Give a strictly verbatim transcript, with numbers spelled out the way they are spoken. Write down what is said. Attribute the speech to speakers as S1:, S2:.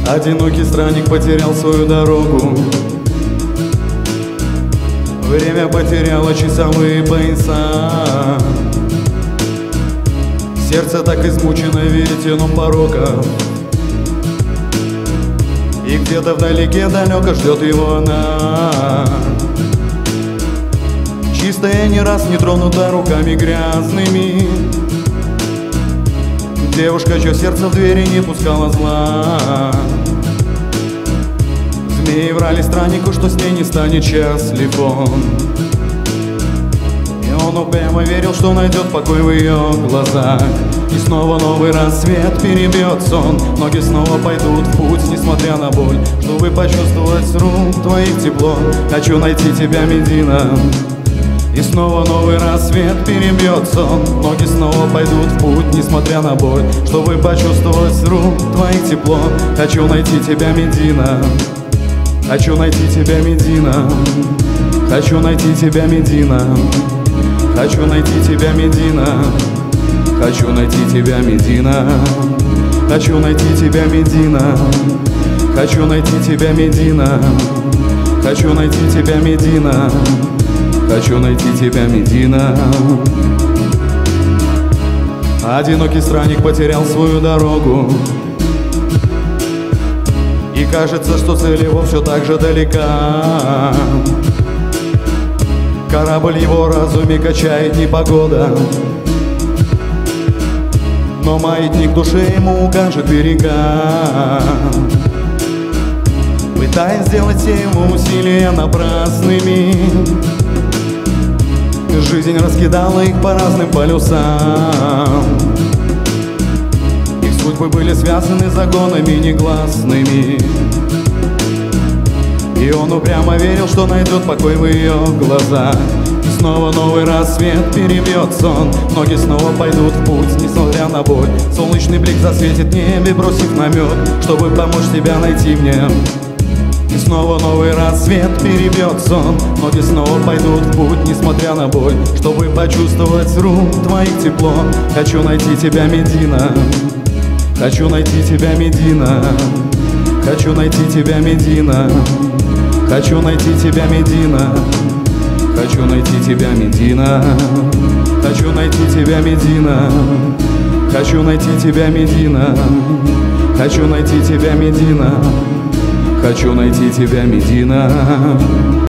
S1: Одинокий странник потерял свою дорогу. Время потеряло часовые пояса. Сердце так измучено веретеном порока. И где-то вдалеке далеко ждет его она, чистая, не раз не тронута руками грязными. Девушка, чье сердце в двери не пускала зла. Змеи врали страннику, что с ней не станет счастлив он. И он упрямо верил, что найдет покой в ее глазах. И снова новый рассвет перебьет сон. Ноги снова пойдут в путь, несмотря на боль, чтобы почувствовать с рук твоих тепло. Хочу найти тебя, Медина. И снова новый рассвет перебьет сон. Ноги снова пойдут в путь, несмотря на боль, чтобы почувствовать с рук твоих тепло. Хочу найти тебя, Медина. Хочу найти тебя, Медина. Хочу найти тебя, Медина. Хочу найти тебя, Медина. Хочу найти тебя, Медина. Хочу найти тебя, Медина. Хочу найти тебя, Медина. Хочу найти тебя, Медина. Хочу найти тебя, Медина. Одинокий странник потерял свою дорогу. И кажется, что цель его все так же далека. Корабль его разуме качает непогода, но маятник душе ему укажет берега. Пытаясь сделать все его усилия напрасными, жизнь раскидала их по разным полюсам. Их судьбы были связаны законами негласными. И он упрямо верил, что найдет покой в ее глазах. И снова новый рассвет перебьет сон. Ноги снова пойдут в путь, несмотря на боль. Солнечный блик засветит в небе, бросив намек, чтобы помочь тебя найти мне. И снова новый рассвет перебьет сон. Ноги снова пойдут в путь, несмотря на боль, чтобы почувствовать с рук твоих тепло. Хочу найти тебя, Медина. Хочу найти тебя, Медина. Хочу найти тебя, Медина. Хочу найти тебя, Медина. Хочу найти тебя, Медина. Хочу найти тебя, Медина. Хочу найти тебя, Медина. Хочу найти тебя, Медина. Хочу найти тебя, Медина.